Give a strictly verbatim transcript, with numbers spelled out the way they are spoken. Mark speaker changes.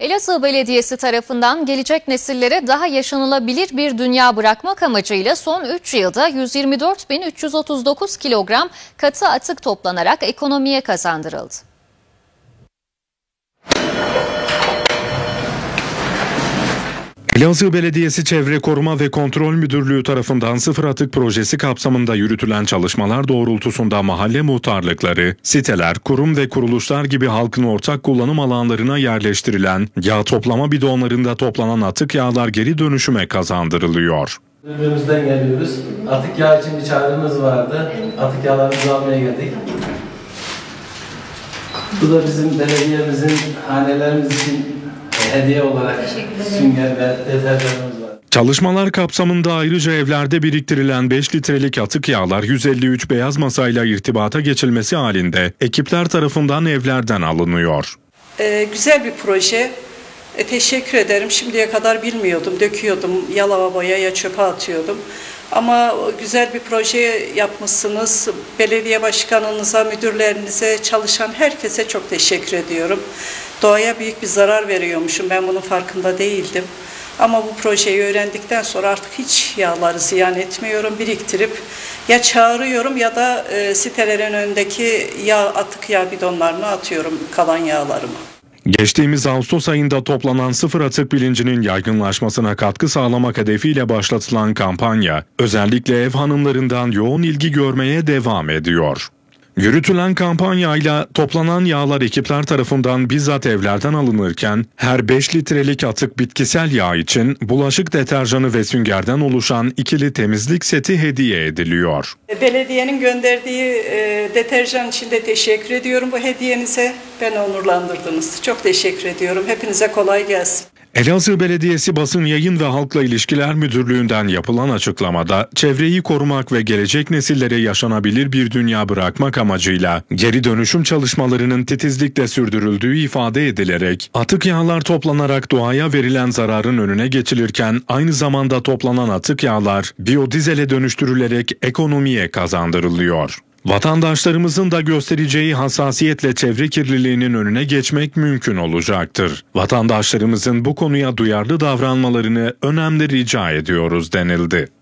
Speaker 1: Elazığ Belediyesi tarafından gelecek nesillere daha yaşanılabilir bir dünya bırakmak amacıyla son üç yılda yüz yirmi dört bin üç yüz otuz dokuz kilogram katı atık toplanarak ekonomiye kazandırıldı.
Speaker 2: Elazığ Belediyesi Çevre Koruma ve Kontrol Müdürlüğü tarafından sıfır atık projesi kapsamında yürütülen çalışmalar doğrultusunda mahalle muhtarlıkları, siteler, kurum ve kuruluşlar gibi halkın ortak kullanım alanlarına yerleştirilen yağ toplama bidonlarında toplanan atık yağlar geri dönüşüme kazandırılıyor.
Speaker 3: Müdürlüğümüzden geliyoruz. Atık yağ için bir çağrımız vardı. Atık yağlarımızı almaya geldik. Bu da bizim belediyemizin hanelerimiz için hediye olarak sünger ve deterjanımız var.
Speaker 2: Çalışmalar kapsamında ayrıca evlerde biriktirilen beş litrelik atık yağlar yüz elli üç beyaz masayla irtibata geçilmesi halinde ekipler tarafından evlerden alınıyor.
Speaker 4: Ee, güzel bir proje. E, teşekkür ederim. Şimdiye kadar bilmiyordum. Döküyordum. Ya lavaboya ya çöpe atıyordum. Ama güzel bir proje yapmışsınız. Belediye başkanınıza, müdürlerinize, çalışan herkese çok teşekkür ediyorum. Doğaya büyük bir zarar veriyormuşum. Ben bunun farkında değildim. Ama bu projeyi öğrendikten sonra artık hiç yağları ziyan etmiyorum. Biriktirip ya çağırıyorum ya da e, sitelerin önündeki yağ, atık yağ bidonlarına atıyorum kalan yağlarımı.
Speaker 2: Geçtiğimiz Ağustos ayında toplanan sıfır atık bilincinin yaygınlaşmasına katkı sağlamak hedefiyle başlatılan kampanya, özellikle ev hanımlarından yoğun ilgi görmeye devam ediyor. Yürütülen kampanyayla toplanan yağlar ekipler tarafından bizzat evlerden alınırken, her beş litrelik atık bitkisel yağ için bulaşık deterjanı ve süngerden oluşan ikili temizlik seti hediye ediliyor.
Speaker 4: Belediyenin gönderdiği e, deterjan için de teşekkür ediyorum bu hediyenize. Beni onurlandırdınız. Çok teşekkür ediyorum. Hepinize kolay gelsin.
Speaker 2: Elazığ Belediyesi Basın Yayın ve Halkla İlişkiler Müdürlüğü'nden yapılan açıklamada, çevreyi korumak ve gelecek nesillere yaşanabilir bir dünya bırakmak amacıyla geri dönüşüm çalışmalarının titizlikle sürdürüldüğü ifade edilerek, atık yağlar toplanarak doğaya verilen zararın önüne geçilirken aynı zamanda toplanan atık yağlar biyodizele dönüştürülerek ekonomiye kazandırılıyor. Vatandaşlarımızın da göstereceği hassasiyetle çevre kirliliğinin önüne geçmek mümkün olacaktır. Vatandaşlarımızın bu konuya duyarlı davranmalarını önemli rica ediyoruz denildi.